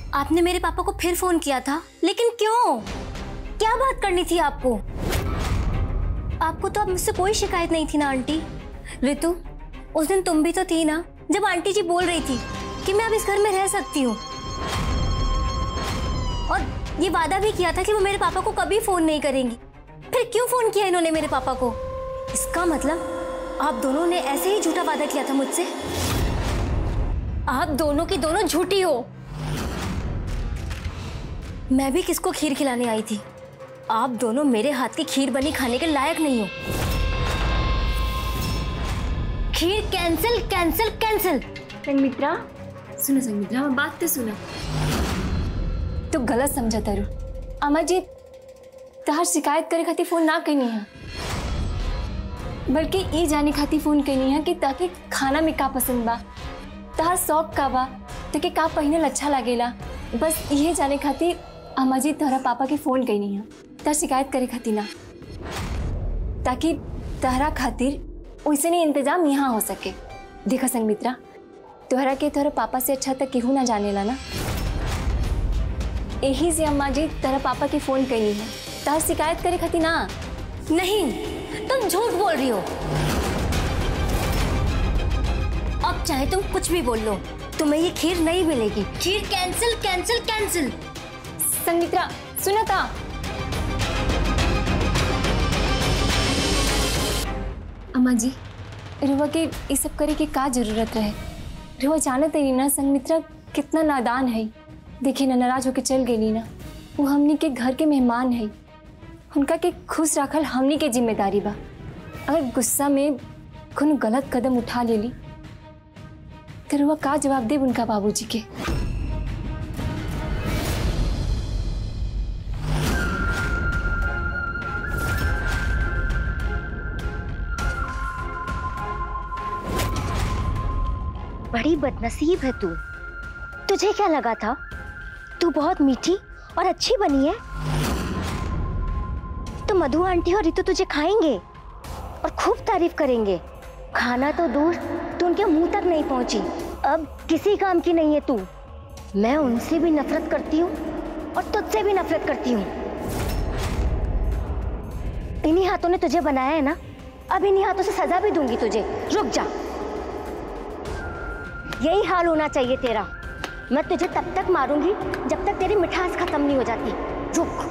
आपने मेरे पापा को फिर फोन किया था, लेकिन क्यों? क्या बात करनी थी आपको? आपको तो अब मुझसे कोई शिकायत नहीं थी ना आंटी? ऋतु, उस दिन तुम भी तो थी ना जब आंटी जी बोल रही थी कि मैं अब इस घर में रह सकती हूँ, और ये वादा भी किया था कि वो मेरे पापा को कभी फोन नहीं करेंगी। फिर क्यों फोन किया इन्होंने मेरे पापा को? इसका मतलब आप दोनों ने ऐसे ही झूठा वादा किया था मुझसे। आप दोनों की दोनों झूठी हो। मैं भी किसको खीर खिलाने आई थी? आप दोनों मेरे हाथ की खीर बनी खाने के लायक नहीं हो। खीर कैंसिल कैंसिल कैंसिल। संगमित्रा सुनो, संगमित्रा बात तो सुनो। तो गलत समझा तारू। अम्मा जी तहार शिकायत करे खातिर फोन ना करनी है, बल्कि ये जाने खातिर फोन करनी है कि ताकि खाना में का पसंद बा, तहार शौक का बा, ताकि का पहनल अच्छा लागेला। बस ये जाने खातिर अम्मा जी तोहरा पापा के फोन करनी है, तार शिकायत करे खातिर ना, ताकि तहरा खातिर वैसे नहीं इंतजाम यहाँ हो सके। देखा संगमित्रा, तोहरा के तोहरा पापा से अच्छा तक केहू ना जानेला ना, यही से अम्मा जी तेरा पापा के फोन करनी है, तार शिकायत करे खातिर ना। नहीं, तुम झूठ बोल रही हो। अब चाहे तुम कुछ भी बोल लो, तुम्हें ये खीर नहीं मिलेगी। खीर कैंसिल कैंसिल कैंसिल। संगमित्रा सुना था, अम्मा जी रुआ के ये सब करे के का जरूरत रहे? रुआ जानत है ना संगमित्रा कितना नादान है। देखिए ना, नाराज होके चल गई ना, वो हमनी के घर के मेहमान है, उनका के खुश रखल हमनी के जिम्मेदारी बा। अगर गुस्सा में कोनो गलत कदम उठा लेली तो रुआ का जवाब दे उनका बाबूजी के? बड़ी बदनसीब है तू। तुझे क्या लगा था तू बहुत मीठी और अच्छी बनी है तो मधु आंटी और रितु तुझे खाएंगे और खूब तारीफ करेंगे। खाना तो दूर, तू उनके मुंह तक नहीं पहुंची, अब किसी काम की नहीं है तू। मैं उनसे भी नफरत करती हूँ और तुझसे भी नफरत करती हूँ। इन्हीं हाथों ने तुझे बनाया है ना, अब इन्हीं हाथों से सजा भी दूंगी तुझे। रुक जा, यही हाल होना चाहिए तेरा। मैं तुझे तब तक मारूंगी जब तक तेरी मिठास खत्म नहीं हो जाती। रुक।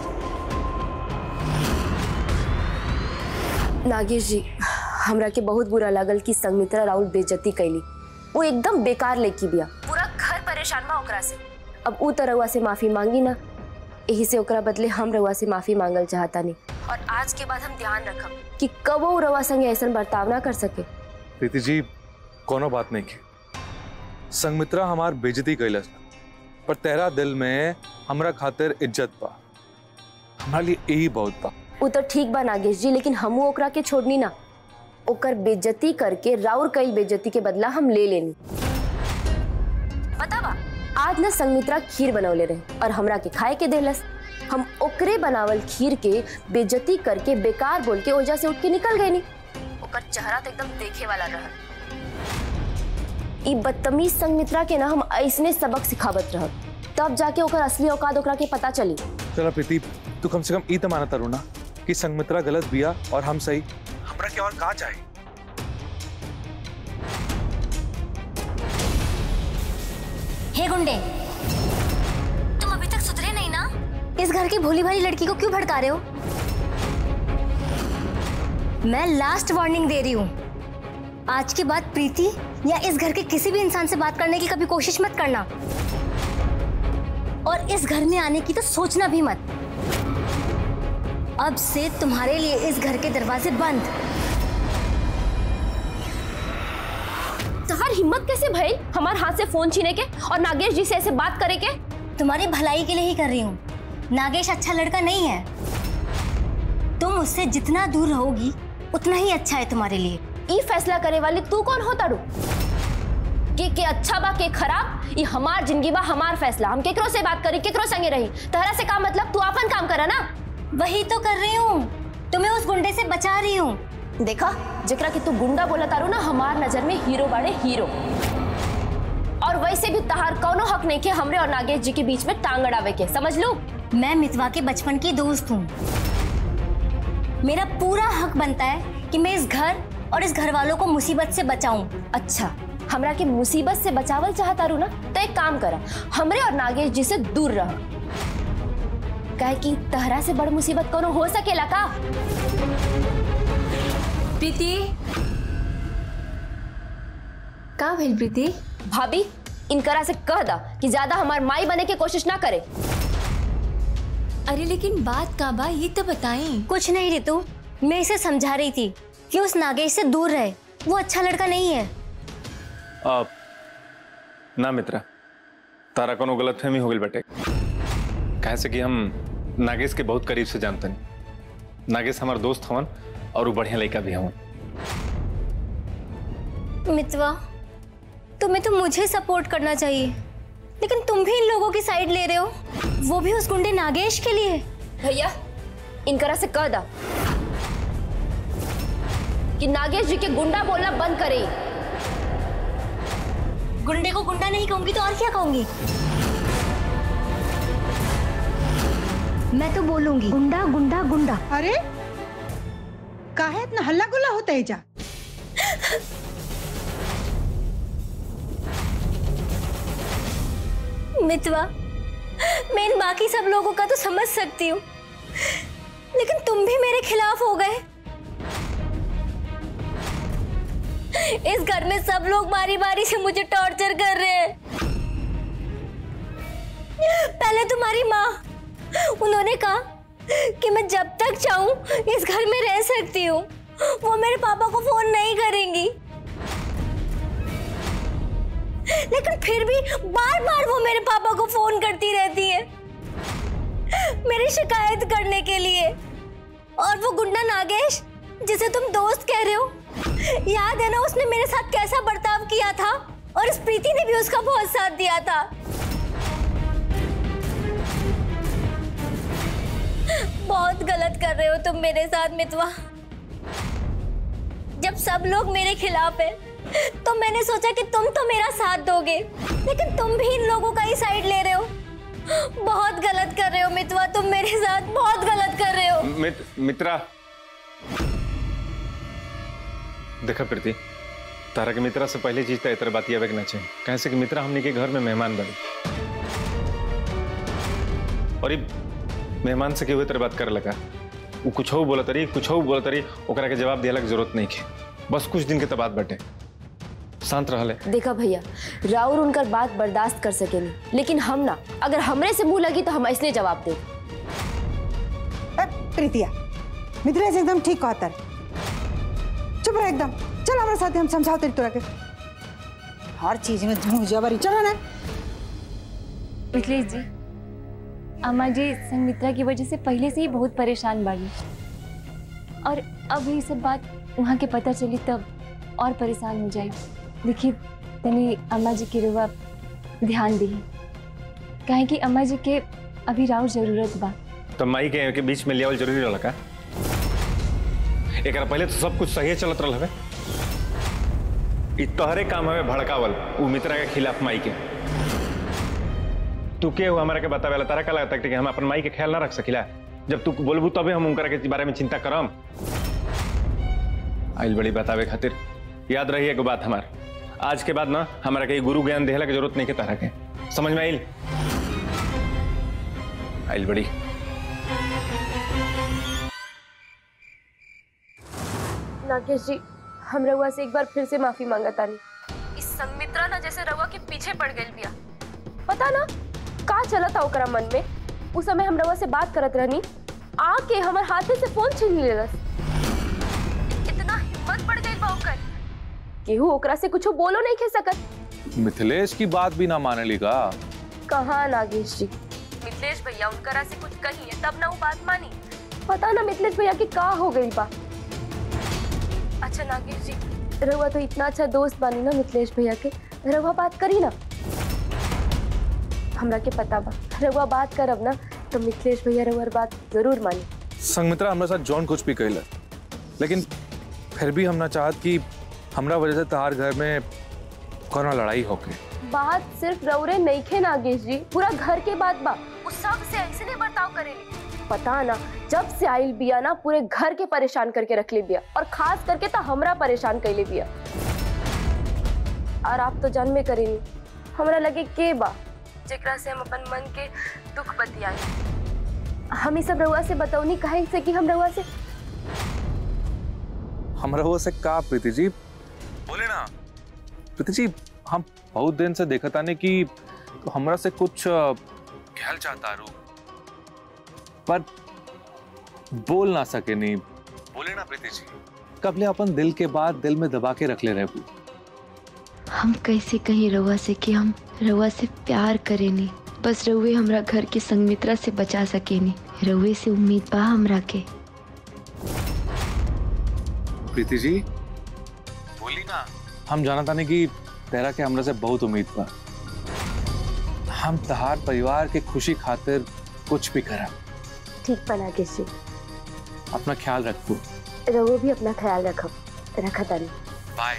नागेश जी, हमरा के बहुत बुरा लागल कि संगमित्रा राउल बेइज्जती कैली। वो एकदम बेकार लेकी बिया, पूरा घर परेशान बा ओकरा से। अब ऊ तो रउआ से माफी मांगी ना, यही से ओकरा बदले हम रउआ से माफी मांगल चाहता नहीं। और आज के बाद हम ध्यान रखब कि कबो रउआ संगे ऐसा बर्ताव ना कर सके। प्रीति जी कोनो बात नहीं की, संगमित्रा हमार बेइज्जती कैलस, पर तेरा दिल में हमरा खातिर इज्जत बा, हमारा लिए यही बहुत बा। वो तो ठीक बा नागेश जी, लेकिन हमू ओकरा के छोड़नी ना। ओकर बेइज्जती करके राउर कई बेइज्जती के बदला हम ले लेनी। पता बा, आज ना संगमित्रा खीर बनौले रहे और हमरा के खाए के देलस। हम ओकरे बनावल खीर के बेइज्जती करके बेकार बोल के ओजा से उठ के निकल गए नी। ओकर चेहरा तो एकदम देखे वाला रहा। ई बदतमीज संगमित्रा के ना हम ऐसने सबक सिखावत रह, तब जाके ओकर असली औकात ओकरा के पता चली। चला प्रीति, तू कम से कम ई तो माना तारू ना कि संगमित्रा गलत बिया और हम सही। हमरा के और का चाहिए? हे गुंडे, तुम अभी तक सुधरे नहीं ना? इस घर की भोली भाली लड़की को क्यों भड़का रहे हो? मैं लास्ट वार्निंग दे रही हूँ, आज के बाद प्रीति या इस घर के किसी भी इंसान से बात करने की कभी कोशिश मत करना, और इस घर में आने की तो सोचना भी मत। अब से तुम्हारे लिए इस घर के दरवाजे बंद। तुम्हारी हिम्मत कैसे भई हमारे हाथ से फोन छीने के और नागेश जी से ऐसे बात करे के? तुम्हारी भलाई के लिए ही कर रही हूँ। नागेश अच्छा लड़का नहीं है, तुम उससे जितना दूर रहोगी उतना ही अच्छा है तुम्हारे लिए। ये फैसला करे वाली तू कौन हो तारू के अच्छा बा के खराब? ये हमार जिंदगी बा, हमार फैसला। हम केकरो से बात करी, केकरो संगे रही, तहरा से का मतलब? तू अपन काम करा ना। वही तो कर रही हूँ, तुम्हें उस गुंडे से बचा रही हूँ। देखा, जेकरा कि तू गुंडा बोला तारू ना, हमार नजर में हीरो बाड़े, हीरो। और वैसे भी तहार कौनो हक नहीं के हमरे और नागेश जी के बीच में टांग अड़ावे के, समझ लो। मैं मितवा के बचपन की दोस्त हूँ। मेरा पूरा हक बनता है कि मैं इस घर और इस घर वालों को मुसीबत से बचाऊं। अच्छा, हमरा के मुसीबत से बचावल चाहता रू ना, तो एक काम करा, हमरे और नागेश जी से दूर रह। काहे कि तहरा से बड़ मुसीबत कोनो हो सकेला का? प्रीति, का भेल प्रीति? भाभी, इनकरा से कह दा कि ज्यादा हमार माई बने की कोशिश ना करे। अरे लेकिन बात का बा, ये तो बताएं। कुछ नहीं रितु, मैं इसे समझा रही थी कि उस नागेश से दूर रहे, वो अच्छा लड़का नहीं है। ना मित्रा, तारा कोनो गलतफहमी हो गई बेटे। कहे से कि हम नागेश के बहुत करीब से जानते हैं। नागेश हमार दोस्त हवन और वो बढ़िया लड़का भी हवन। मितवा, तुम्हें तो मुझे सपोर्ट करना चाहिए, लेकिन तुम भी इन लोगों की साइड ले रहे हो, वो भी उस गुंडे नागेश के लिए। भैया, इनकरा से कह दा कि नागेश जी के गुंडा बोलना बंद करे। गुंडे को गुंडा नहीं कहूंगी तो और क्या कहूंगी? मैं तो बोलूंगी गुंडा गुंडा गुंडा। अरे काहे इतना हल्ला गुल्ला होता है जा? मितवा, मैं इन बाकी सब लोगों का तो समझ सकती हूँ, लेकिन तुम भी मेरे खिलाफ हो गए। इस घर में सब लोग बारी बारी से मुझे टॉर्चर कर रहे हैं। पहले तुम्हारी माँ, उन्होंने कहा कि मैं जब तक चाहूं इस घर में रह सकती हूँ, वो मेरे पापा को फोन नहीं करेंगी, लेकिन फिर भी बार बार वो मेरे पापा को फोन करती रहती है मेरी शिकायत करने के लिए। और वो गुंडा नागेश, जिसे तुम दोस्त कह रहे हो, याद है ना उसने मेरे साथ कैसा बर्ताव किया था, और इस प्रीति ने भी उसका बहुत साथ दिया था। बहुत गलत कर रहे हो तुम मेरे साथ मितवा। जब सब लोग मेरे खिलाफ है तो मैंने सोचा कि तुम तो मेरा साथ दोगे, लेकिन तुम भी इन लोगों का ही साइड ले रहे हो। बहुत गलत कर रहे हो मितवा, तुम मेरे साथ बहुत गलत कर रहे हो। मित्रा, देखा प्रीति, तारा के मित्रा से पहले चीज तो बात यह ना चाहिए। कैसे कि मित्रा हमने के घर में मेहमान बने, और ये मेहमान से केहू तरह बात करे लगा। वो कुछ हो बोला तरी, कुछ हो बोला तरी, ओकरा के जवाब दिया जरूरत नहीं है। बस कुछ दिन के तो बात बटे, शांत रहले। देखा भैया, राउर उनकर बात बर्दाश्त कर सके नहीं, लेकिन हम ना, अगर हमरे से मुंह लगी तो हम ऐसने जवाब दे। प्रीतिया, मित्रा से एकदम ठीक कहता है। चुप रह एकदम, चल हमारे साथ, हम समझाओ तेरी तोरा के। हर चीज में मुंह जबरी, चलो ना। मिथिलेश जी, अम्मा जी संगमित्रा की वजह से पहले से ही बहुत परेशान बाड़ी, और अब ये सब बात वहाँ के पता चली तब और परेशान हो जाए। देखिए तनी अम्मा जी की रुआ ध्यान दी, कहे कि अम्मा जी के अभी राउर जरूरत बा। तो माई के बीच में लियावल जरूरी रहला का? एक पहले तो सब कुछ सही चलत रहा है। तोहरे काम हमें भड़कावल वो मित्रा के खिलाफ माई के। तू के हमारा के बतावेला, तारा का लगता है कि हम अपन माई के ख्याल ना रख सकिला? जब तू बोलबू तबे हम उनकरा के बारे में चिंता करम। आइल बड़ी बतावे खातिर याद रही एगो बात हमार, आज के बाद ना हमारा के गुरु ज्ञान देहला की जरूरत नहीं के तारा के, समझ में आइल? आइल बड़ी। नागेश जी, हम रउआ से एक बार फिर से माफी मांगा तानी। इस संगमित्रा ना जैसे रउआ के पीछे पड़ गई बिया। पता ना का चला था ओकरा मन में। उस समय हम रउआ से बात करत रहनी, आके हमारे हाथे से फोन छीन लेलस। इतना हिम्मत बढ़ गई बा ओकर, केहू ओकरा से कुछ बोलो नहीं खे सकत। मिथिलेश की बात भी ना माने लिखा। कहाँ नागेश जी, मिथिलेश भैया उनकरा से कुछ कही है तब ना वो बात मानी। पता ना मिथिलेश भैया की का हो गई बा। अच्छा नागेश जी, रउआ तो इतना अच्छा दोस्त बानी ना मिथिलेश भैया के, रउआ बात करी ना। हमरा के पता बा रउआ बात करब ना तो मिथिलेश भैया रउआ बात जरूर मानी। संगमित्रा हमरा साथ जॉन कुछ भी कहला, लेकिन फिर भी हम ना चाहत कि हमरा वजह से तहार घर में कोनो लड़ाई होके। बात सिर्फ रौरे नहीं खे नागेश जी, पूरा घर के बात बा। उस सब से ऐसे नहीं बर्ताव करेली। पता ना जब से आइल बिया ना पूरे घर के परेशान करके रख ले बिया, और खास करके तो हमरा परेशान कैले बिया। और आप तो जानबे करेनी हमरा लगे के बा जेकरा से हम अपन मन के दुख बतियाई। हम ई सब रउआ से बताऊनी काहे से कि हम रउआ से का प्रीति जी बोले ना। प्रीति जी हम बहुत दिन से देखा था ने कि हमरा से कुछ कहल चाहता रू, पर बोल ना सके नहीं। बोले ना प्रीति जी, कब ले अपन दिल के बात दिल में दबा के रख ले रहे। हम कैसे कहीं रउआ से कि हम रउआ से प्यार करेनी, बस रउए हमरा घर के संगमित्रा से बचा सकेनी। रउए से उम्मीद बा हमरा के। प्रीति जी बोली ना। हम जाना था नहीं कि तेरा के हमरा से बहुत उम्मीद बा। हम तहार परिवार के खुशी खातिर कुछ भी करा। ठीक बा नागेश जी, अपना ख्याल रखो। रउआ भी अपना ख्याल रखब। रखा तानी। बाय।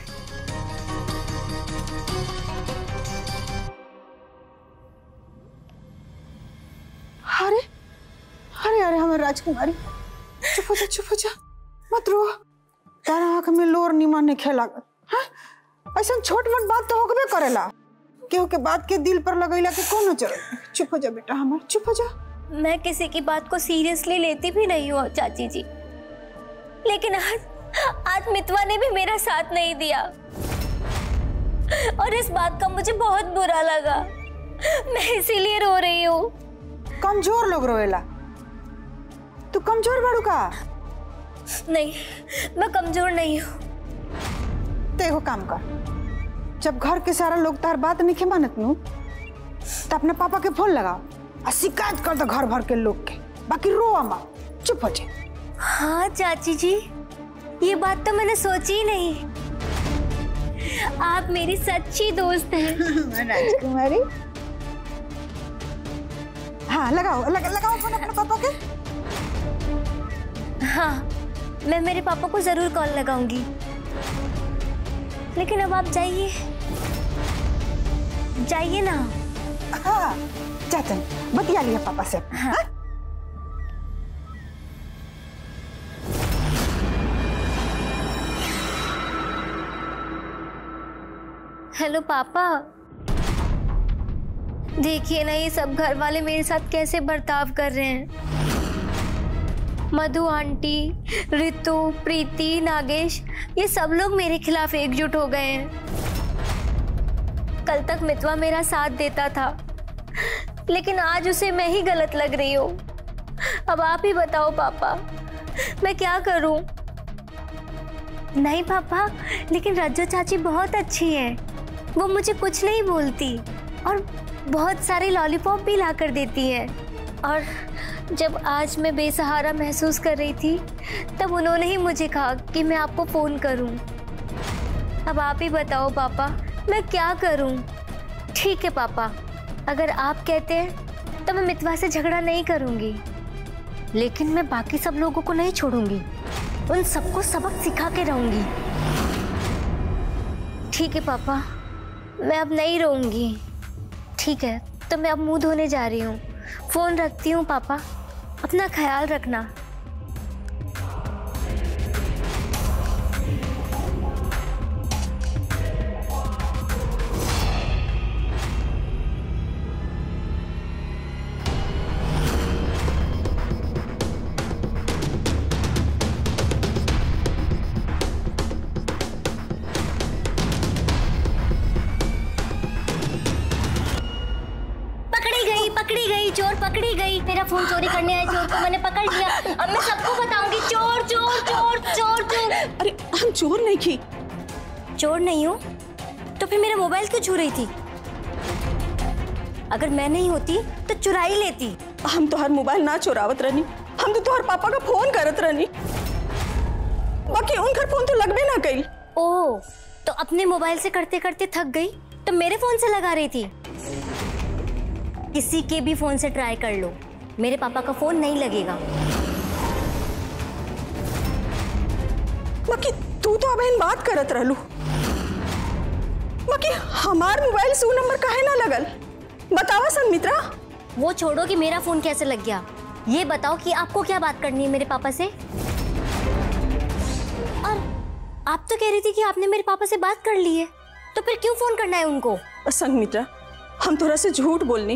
अरे अरे अरे हमारे राजकुमारी, चुप हो जा, चुप हो जा, मत रो। तारा आँख में लोर निमन ने खेला। ऐसा छोट मोट बात तो होगबे करेला, केहू के बात के दिल पर लगैला के कौन चल। चुप हो जा बेटा हमार, चुप हो जा। मैं किसी की बात को सीरियसली लेती भी नहीं हूँ चाची जी, लेकिन आज मितवा ने भी मेरा साथ नहीं दिया और इस बात का मुझे बहुत बुरा लगा। मैं इसीलिए रो रही हूँ। कमजोर लोग रोएला, तू कमजोर बाड़ू का? नहीं, मैं कमजोर नहीं हूँ। देखो काम कर, जब घर के सारा लोग तार बात नहीं के मानत नु, तो अपने पापा के फोन लगाओ और शिकायत कर दो घर भर के लोग के। बाकी रो अम्मा, चुप हो जा। हाँ चाची जी, ये बात तो मैंने सोची ही नहीं। आप मेरी सच्ची दोस्त हैं। राजकुमारी, हाँ लगाओ लगाओ फोन अपने पापा के। हाँ, मैं मेरे पापा को जरूर कॉल लगाऊंगी। लेकिन अब आप जाइए, जाइए ना। हाँ चाचा, बतिया लिया पापा से। हाँ? हेलो पापा, देखिए ना ये सब घर वाले मेरे साथ कैसे बर्ताव कर रहे हैं। मधु आंटी, रितु, प्रीति, नागेश, ये सब लोग मेरे खिलाफ एकजुट हो गए हैं। कल तक मितवा मेरा साथ देता था, लेकिन आज उसे मैं ही गलत लग रही हूँ। अब आप ही बताओ पापा, मैं क्या करूँ? नहीं पापा, लेकिन रज्जो चाची बहुत अच्छी है। वो मुझे कुछ नहीं बोलती और बहुत सारे लॉलीपॉप भी ला कर देती है। और जब आज मैं बेसहारा महसूस कर रही थी, तब उन्होंने ही मुझे कहा कि मैं आपको फ़ोन करूं। अब आप ही बताओ पापा, मैं क्या करूं? ठीक है पापा, अगर आप कहते हैं तो मैं मितवा से झगड़ा नहीं करूंगी, लेकिन मैं बाकी सब लोगों को नहीं छोड़ूंगी। उन सबको सबक सिखा के रहूंगी। ठीक है पापा, मैं अब नहीं रोऊंगी। ठीक है, तो मैं अब मुंह धोने जा रही हूँ। फोन रखती हूँ पापा, अपना ख्याल रखना। पकड़ी गई, चोर पकड़ी गई। मेरा फोन चोरी करने आए चोर को मैंने पकड़ लिया। अब मैं सबको बताऊंगी, चोर चोर चोर चोर चोर। अरे हम चोर नहीं की। चोर नहीं हूँ तो फिर मेरा मोबाइल क्यों छू रही थी? अगर मैं नहीं होती तो चुरा ही लेती। हम तो हर मोबाइल ना चुरावत रहनी, हम तो तोहर पापा का फोन करत रहनी। बाकी उनका फोन तो लगबे ना गई। ओह, तो अपने मोबाइल से करते करते थक गई तो मेरे फोन से लगा रही थी। किसी के भी फोन से ट्राई कर लो, मेरे पापा का फोन नहीं लगेगा। बाकी तू तो अब इन बात करत रहलू। बाकी हमार मोबाइल से वो नंबर काहे ना लगल? बतावा संगमित्रा। वो छोड़ो कि मेरा फोन कैसे लग गया, ये बताओ कि आपको क्या बात करनी है मेरे पापा से। और आप तो कह रही थी कि आपने मेरे पापा से बात कर ली है, तो फिर क्यों फोन करना है उनको? संगमित्रा, हम थोड़ा से झूठ बोलनी,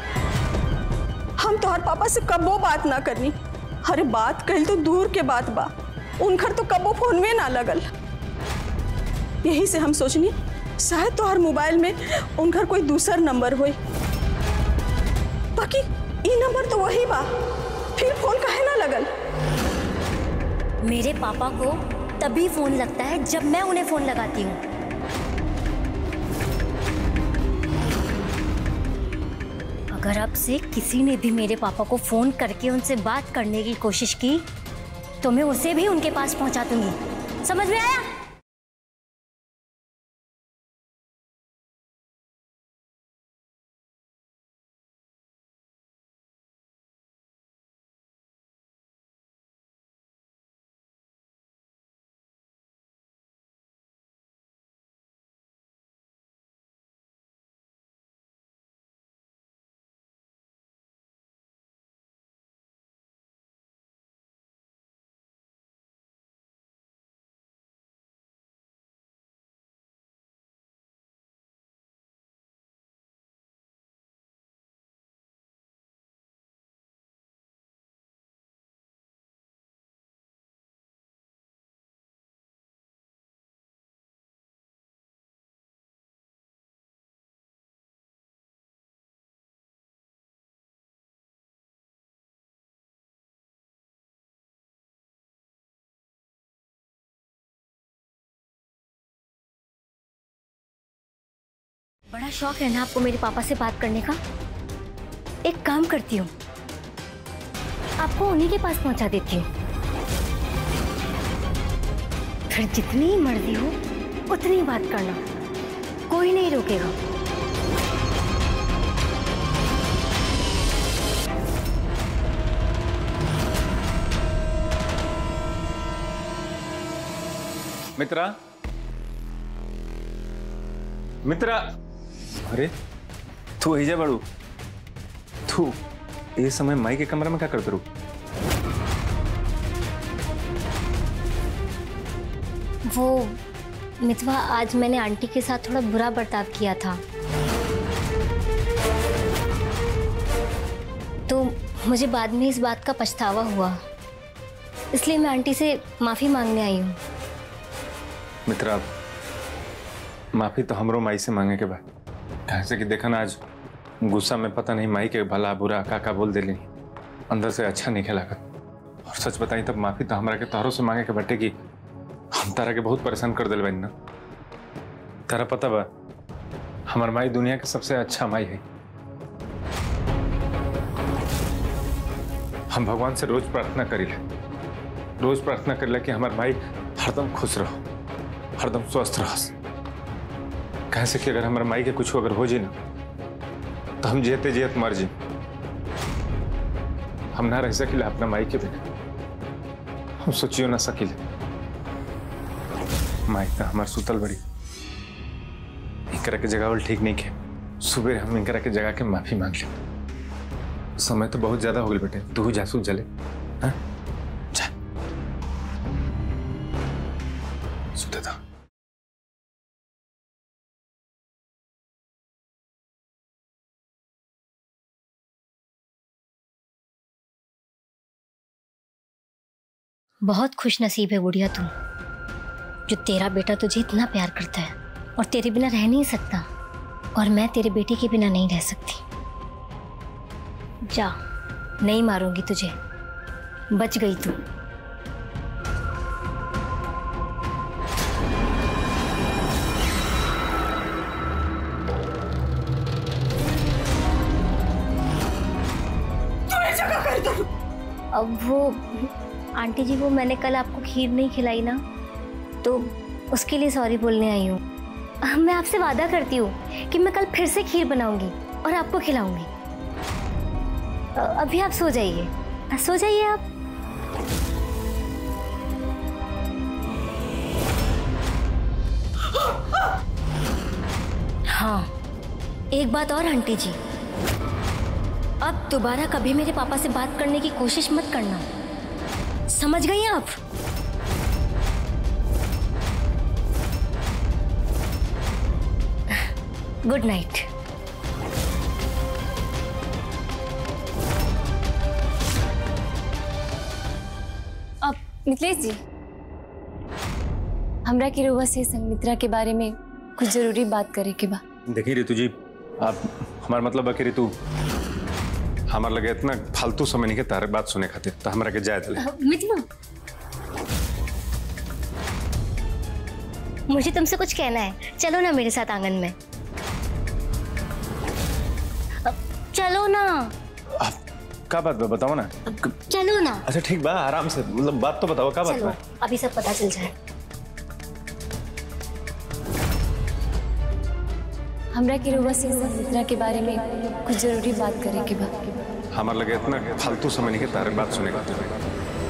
हम तोहर पापा से कबो बात ना करनी। अरे बात कही तो दूर के बात बा, उनकर तो कबो फोन में ना लगल। यही से हम सोचनी शायद तोहर मोबाइल में उनकर कोई दूसर नंबर होई, बाकी ई नंबर तो वही बा, फिर फोन काहे ना लगल? मेरे पापा को तभी फोन लगता है जब मैं उन्हें फोन लगाती हूँ। अगर अब से किसी ने भी मेरे पापा को फोन करके उनसे बात करने की कोशिश की तो मैं उसे भी उनके पास पहुंचा दूंगी। समझ में आया? बड़ा शौक है ना आपको मेरे पापा से बात करने का। एक काम करती हूँ, आपको उन्हीं के पास पहुंचा देती हूँ, फिर जितनी मर्जी हो उतनी बात करना, कोई नहीं रोकेगा। मित्रा, मित्रा, अरे तू ही जा बड़ू, तू ये समय माई के कमरे में क्या करते रू? वो मितवा, आज मैंने आंटी के साथ थोड़ा बुरा बर्ताव किया था, तो मुझे बाद में इस बात का पछतावा हुआ, इसलिए मैं आंटी से माफी मांगने आई हूँ। मित्रा, माफी तो हमरो माई से मांगे के बाद, कैसे कि देखा ना आज गुस्सा में पता नहीं माई के भला बुरा काका बोल देली, अंदर से अच्छा नहीं खेला कर। और सच बताई तब माफी तो हमरा के तोहरों से मांगे के बटे की हम तारा के बहुत परेशान कर दिल बनी ना। तारा पता बा हमार माई दुनिया के सबसे अच्छा माई है। हम भगवान से रोज प्रार्थना करीले, रोज प्रार्थना करीले कि हमार माई हरदम खुश रहो, हरदम स्वस्थ रहो। कैसे कि अगर हमारे माई के कुछ अगर हो जाए ना तो हम जीते जीत मर जाए, हम ना रह सकिले अपना माई के बिना, हम सोचियो ना सकिले। माई तो हमार सुतल बड़ी, इनकरा के जगह ठीक नहीं के, सुबह हम इनकरा के जगह के माफी मांग ले। समय तो बहुत ज्यादा हो गए बेटे, तू जासू जले। हाँ जा सुते था। बहुत खुश नसीब है बुढ़िया तू, जो तेरा बेटा तुझे इतना प्यार करता है और तेरे बिना रह नहीं सकता, और मैं तेरे बेटे के बिना नहीं रह सकती। जा, नहीं मारूंगी तुझे, बच गई तू। अब वो आंटी जी, वो मैंने कल आपको खीर नहीं खिलाई ना, तो उसके लिए सॉरी बोलने आई हूँ। मैं आपसे वादा करती हूँ कि मैं कल फिर से खीर बनाऊंगी और आपको खिलाऊंगी। अभी आप सो जाइए, सो जाइए आप। हाँ, एक बात और आंटी जी, अब दोबारा कभी मेरे पापा से बात करने की कोशिश मत करना, समझ गई आप? Good night. अब मिथिलेश जी, हमरा की रउआ से संगमित्रा के बारे में कुछ जरूरी बात करे के बा। देखिए रितु जी, आप हमारा मतलब है कि रितु हमारे लगे इतना फालतू समय नहीं के तारे बात सुने खातिर, तो हमारा के जाए दले। मिथुन, मुझे तुमसे कुछ कहना है, चलो ना मेरे साथ आंगन में। चलो ना। आप क्या बात बताओ ना। चलो ना। अच्छा ठीक बा, आराम से, मतलब बात तो बताओ, क्या बात चलो, बा? अभी सब पता चल जाए। हमरा की रउआ से संगमित्रा के बारे में कुछ जरूरी बात करे के बा। हमारे लगे इतना फालतू समय नहीं के तारे बात सुने खातिर।